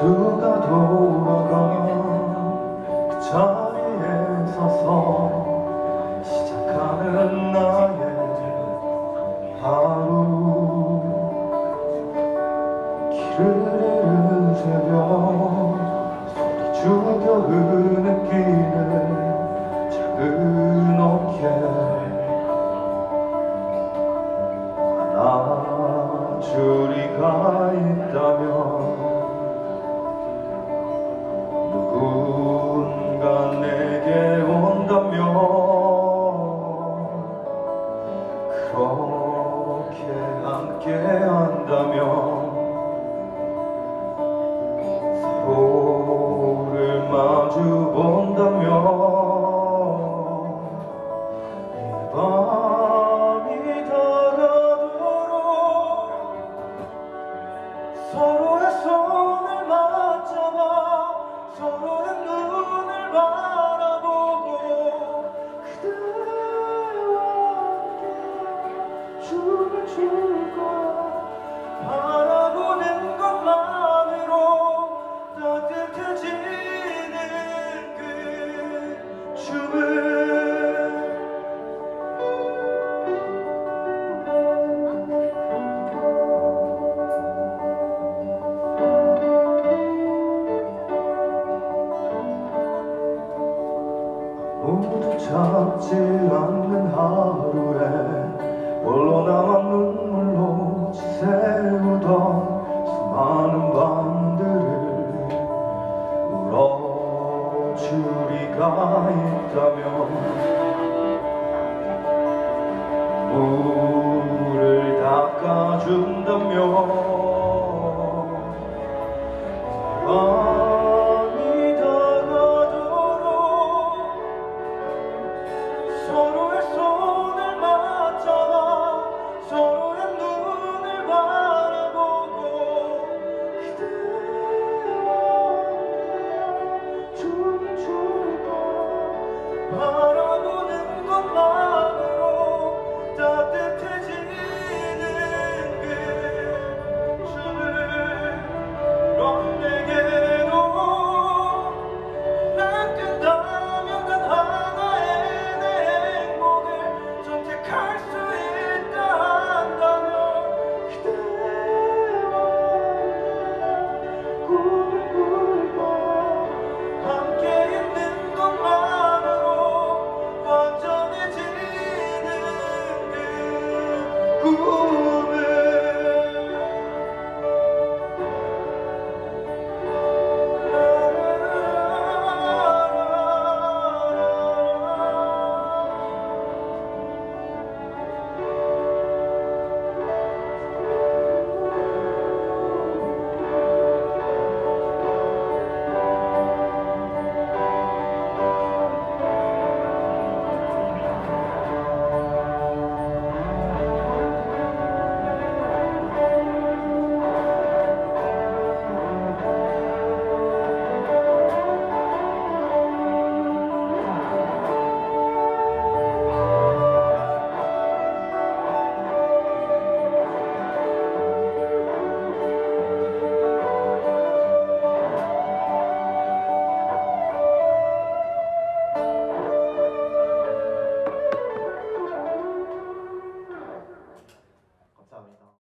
모두가 돌아가면 그 자리에 서서 시작하는 나의 하루. 길을 잃은 새벽 소리 죽여 흐느끼는 작은 어깨 안아주리가 있다면 누군가 내게 온다면 그렇게 함께 한다면 서로를 마주 본다면 이 밤이 다가도록 서로의 손을 맞잡아 서로의 눈을 바라보고 그대와 함께 춤을 출 거야. 바라보는 것만으로 따뜻해지는 그 춤을. 아무도 찾지 않는 하루에 홀로 남아 눈물로 지새우던 수많은 밤들을 울어주리가 있다면 물을 닦아준다면